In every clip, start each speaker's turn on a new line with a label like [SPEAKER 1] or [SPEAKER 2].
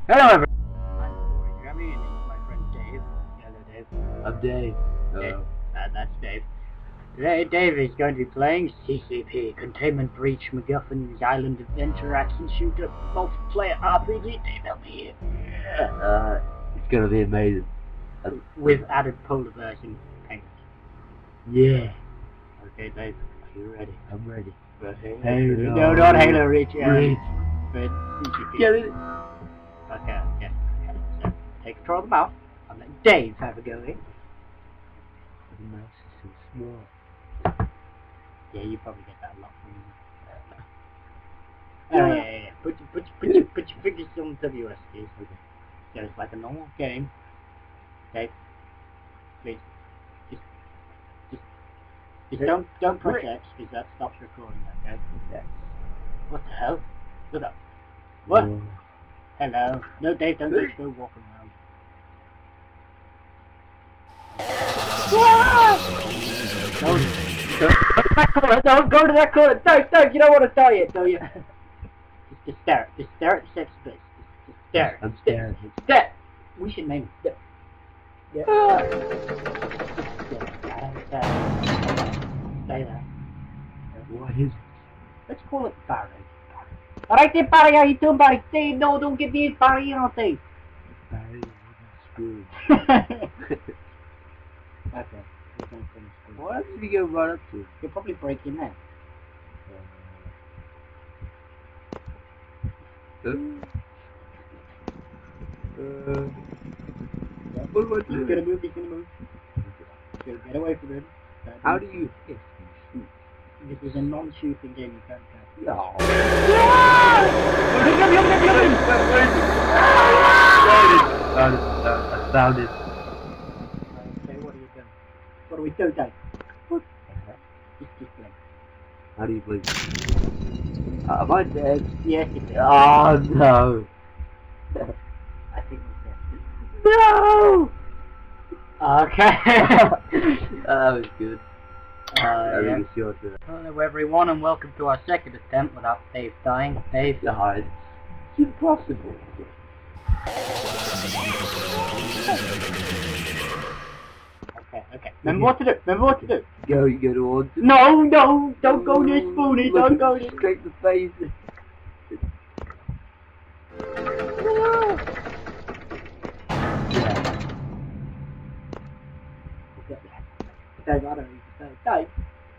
[SPEAKER 1] Hello everyone! I'm Jammy and this is my friend Dave. Hello Dave.
[SPEAKER 2] I'm Dave.
[SPEAKER 1] Dave. That's Dave. Today Dave is going to be playing SCP, Containment Breach, MacGuffin's Island Adventure Action Shooter Multiplayer RPG. Dave, help me here.
[SPEAKER 2] It's gonna be amazing.
[SPEAKER 1] With added polar version paint.
[SPEAKER 2] Yeah.
[SPEAKER 1] Okay Dave, are you ready?
[SPEAKER 2] I'm ready.
[SPEAKER 1] Halo. No, not Halo Reach.
[SPEAKER 2] Reach.
[SPEAKER 1] But SCP.
[SPEAKER 2] Get it?
[SPEAKER 1] Okay. So, take control of the mouse. I'll let Dave have a go here.
[SPEAKER 2] The mouse is so small.
[SPEAKER 1] Yeah, you probably get that a lot from me. Yeah. Put your fingers on WS keys. Okay. So it's like a normal game. Okay. Please. Just don't press X because that stops recording, okay?
[SPEAKER 2] Yeah.
[SPEAKER 1] What the hell? Look up. What?
[SPEAKER 2] Oh.
[SPEAKER 1] Hello. No, Dave, don't just go walking around. Don't go to that corner. Don't, you don't want to die yet, do you? Just stare. Just stare at the sex space. Just stare.
[SPEAKER 2] I'm staring.
[SPEAKER 1] Stare. We should name it. Yeah. Stay there.
[SPEAKER 2] What is it?
[SPEAKER 1] Let's call it Barry. Alright then, Barry, how you doing, Barry? Say no, don't give me Barry, you know, say.
[SPEAKER 2] Barry screwed.
[SPEAKER 1] Okay, we're gonna finish this.
[SPEAKER 2] What else did he go right up to?
[SPEAKER 1] You'll probably break your neck.
[SPEAKER 2] What do I do?
[SPEAKER 1] He's gonna move. So get away from him.
[SPEAKER 2] How do you hit and shoot?
[SPEAKER 1] This is a non-shooting game, you can't catch.
[SPEAKER 2] No.
[SPEAKER 1] Where is
[SPEAKER 2] I found it.
[SPEAKER 1] Okay, what are you doing? What do we do, Dave?
[SPEAKER 2] What the heck?
[SPEAKER 1] Just play.
[SPEAKER 2] How do you play? Am I dead?
[SPEAKER 1] Yes, it's dead.
[SPEAKER 2] Oh no!
[SPEAKER 1] I think we're dead.
[SPEAKER 2] No!
[SPEAKER 1] Okay.
[SPEAKER 2] That was good.
[SPEAKER 1] Yeah.
[SPEAKER 2] It's your turn.
[SPEAKER 1] Hello everyone and welcome to our second attempt without Dave dying. Dave
[SPEAKER 2] died. It's impossible.
[SPEAKER 1] Okay. Remember what to do.
[SPEAKER 2] You go towards it.
[SPEAKER 1] No, don't go near Spoonie, don't go near.
[SPEAKER 2] Straight in the face.
[SPEAKER 1] Dave, I don't need to say. Dave.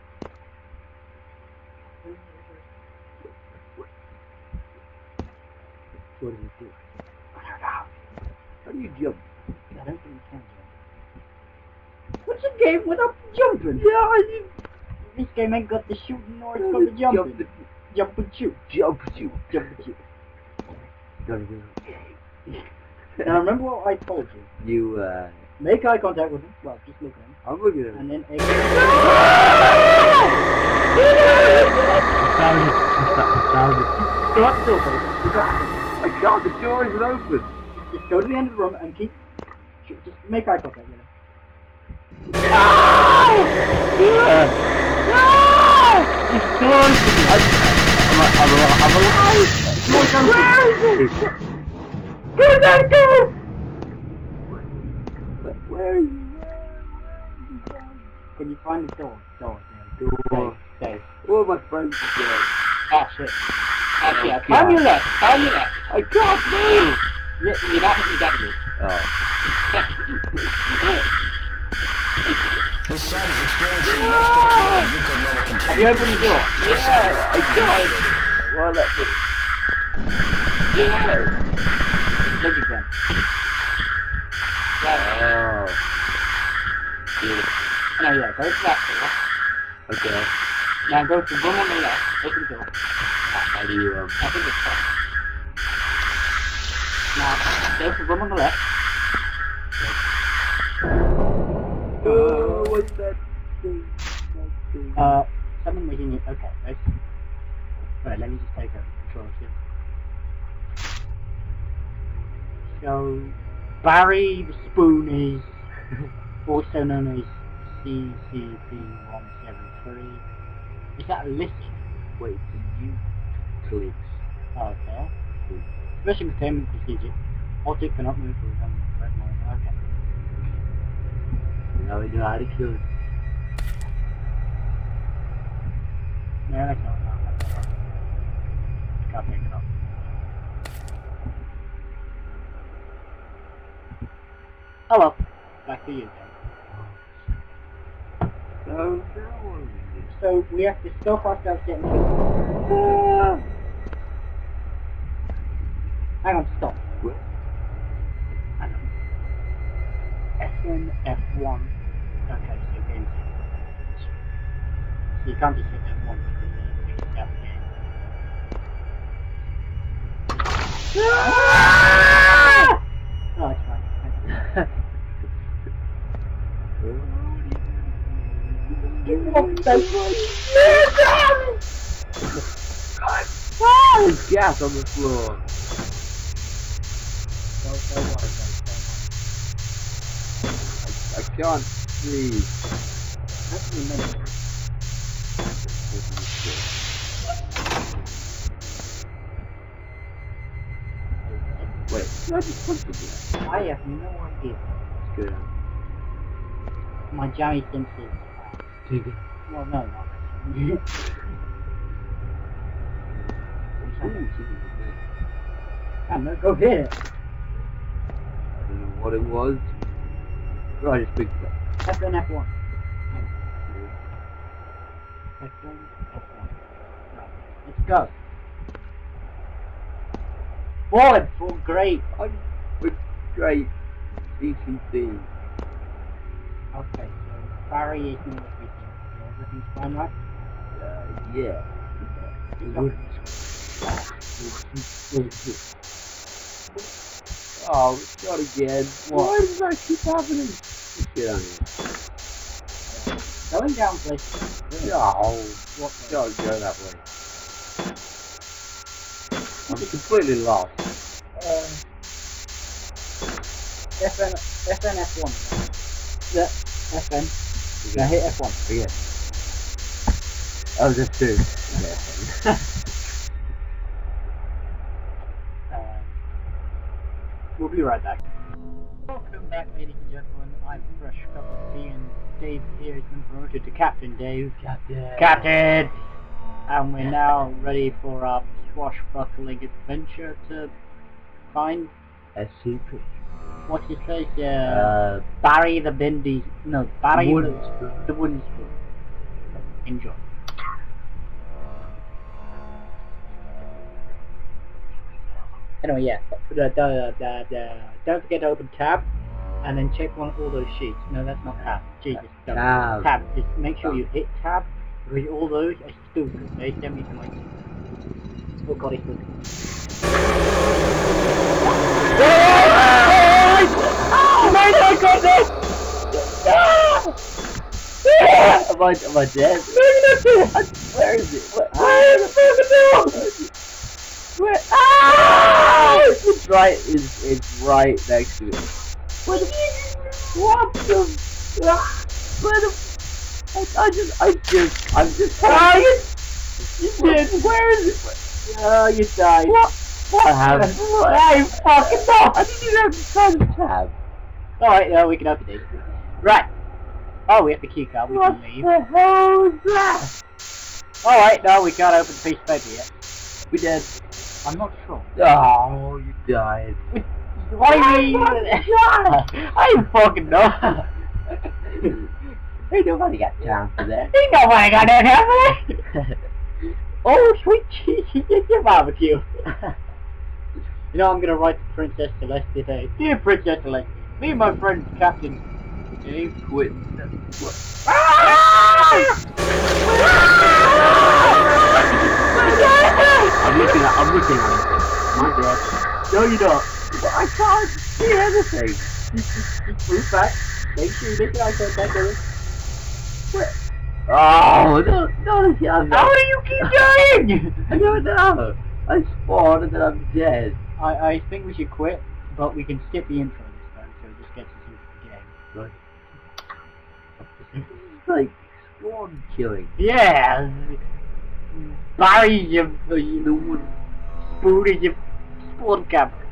[SPEAKER 2] What do you do? I don't know. How do you jump?
[SPEAKER 1] I don't think you can jump. What's a game without jumping?
[SPEAKER 2] Yeah,
[SPEAKER 1] This game ain't got the shooting nor it's got the jumping. Jump and shoot. Now remember what I told you.
[SPEAKER 2] You,
[SPEAKER 1] make eye contact with him. Well, just look at him.
[SPEAKER 2] I'm looking at him.
[SPEAKER 1] And then
[SPEAKER 2] I found it.
[SPEAKER 1] Stop still, baby.
[SPEAKER 2] I can't, the door isn't open.
[SPEAKER 1] Just go to the end of the room and keep... Just make eye contact with him.
[SPEAKER 2] I'm alive!
[SPEAKER 1] Where did that go?
[SPEAKER 2] Where is he?
[SPEAKER 1] Can you find the door?
[SPEAKER 2] Door.
[SPEAKER 1] Dave.
[SPEAKER 2] All my friends are dead.
[SPEAKER 1] Ah, shit. Turn your left.
[SPEAKER 2] I can't move!
[SPEAKER 1] You're not hitting W.
[SPEAKER 2] Oh.
[SPEAKER 3] This site is experiencing
[SPEAKER 1] Have you opened the door?
[SPEAKER 2] Yeah, I can't. Well, that's it. Yeah.
[SPEAKER 1] Look again.
[SPEAKER 2] Oh. Beautiful.
[SPEAKER 1] No, yeah, go to that door.
[SPEAKER 2] Okay.
[SPEAKER 1] Now go to the room on the left. Open the door.
[SPEAKER 2] How do you,
[SPEAKER 1] I think it's fine. Now, go to the room on the left.
[SPEAKER 2] Oh, what's that thing?
[SPEAKER 1] Something we can... Okay, let's... Alright, let me just take over control here. So, Barry the Spoonies, also known as SCP-173. Is that a list?
[SPEAKER 2] Wait, you clicks.
[SPEAKER 1] Okay. Special containment procedure. Object cannot move through them. Okay.
[SPEAKER 2] Now we know how to kill it.
[SPEAKER 1] No, that's not enough. Can't pick it up. Oh well. Back to you then. So we have to stop ourselves getting killed. Hang on, stop.
[SPEAKER 2] What?
[SPEAKER 1] Hang on. F1, F1. Okay, so game's so you can't just hit F1 because it's out the game. Oh, it's fine. You walked so
[SPEAKER 2] There's gas on the floor. I can't breathe.
[SPEAKER 1] That's the minute.
[SPEAKER 2] Wait, I just punched it.
[SPEAKER 1] I have no idea.
[SPEAKER 2] It's good.
[SPEAKER 1] My jammy senses. Well, no, not really. I'm not go get it.
[SPEAKER 2] I don't know what it was. Oh, I just picked it up.
[SPEAKER 1] F1, F1. F1, F1. Right, let's go. Forward for great.
[SPEAKER 2] Great. CCP.
[SPEAKER 1] Okay, so Barry is not everything. So everything's fine, right?
[SPEAKER 2] Yeah. Oh, not again.
[SPEAKER 1] What?
[SPEAKER 2] Why does that keep happening? Get on here.
[SPEAKER 1] Going down, please.
[SPEAKER 2] Oh, what? Don't go that way. I'm completely lost.
[SPEAKER 1] FN, F1. Yeah, FN. Now hit F1.
[SPEAKER 2] Yeah. Oh, that's two.
[SPEAKER 1] We'll be right back. Welcome back, ladies and gentlemen. I'm Fresh Cup of Tea, and Dave here has been promoted to Captain Dave. Captain! And we're now ready for our swashbuckling adventure to find
[SPEAKER 2] SCP.
[SPEAKER 1] what's his face? Barry the Bendy. No, Barry the wooden spoon. Enjoy. Anyway, yeah. Don't forget to open tab, and then check all those sheets. No, that's not tab. Jesus,
[SPEAKER 2] Tab.
[SPEAKER 1] Tab. Just make sure you hit tab, because all those are stupid. They send me to my. Oh God, he's looking. Oh my goodness!
[SPEAKER 2] Am I dead? Where is it?
[SPEAKER 1] Where is the
[SPEAKER 2] Where? Ah! It's right. It's right next to it. Where the? What the? Where the? I'm just trying. You did. Where is it? Oh, you died. What happened? I fucking know. I didn't even have to try the tab.
[SPEAKER 1] Alright, we can open it. Right. Oh, we have the key card. We can leave.
[SPEAKER 2] What the hell is that?
[SPEAKER 1] Alright, no, we can't open the piece of paper yet.
[SPEAKER 2] We did.
[SPEAKER 1] I'm not sure.
[SPEAKER 2] Oh, you died.
[SPEAKER 1] What do you mean? I didn't fucking know.
[SPEAKER 2] Ain't nobody got time for that.
[SPEAKER 1] Ain't nobody got that time for that. Oh, sweet cheese, your barbecue. You know, I'm gonna write to Princess Celeste today. Dear Princess Celeste, me and my friend Captain Dave
[SPEAKER 2] Quit. I'm looking at it. My dad.
[SPEAKER 1] No, you don't.
[SPEAKER 2] But I can't see anything.
[SPEAKER 1] Just move back. Make sure you make eye contact with it.
[SPEAKER 2] What? Oh, no, I'm not.
[SPEAKER 1] How do you keep dying?
[SPEAKER 2] I don't know. I spawned and then I'm dead.
[SPEAKER 1] I think we should quit, but we can skip the intro this time, so it just gets us into the game.
[SPEAKER 2] Right. It's like spawn killing.
[SPEAKER 1] Yeah! Barry, the wood spoon is your spawn camp.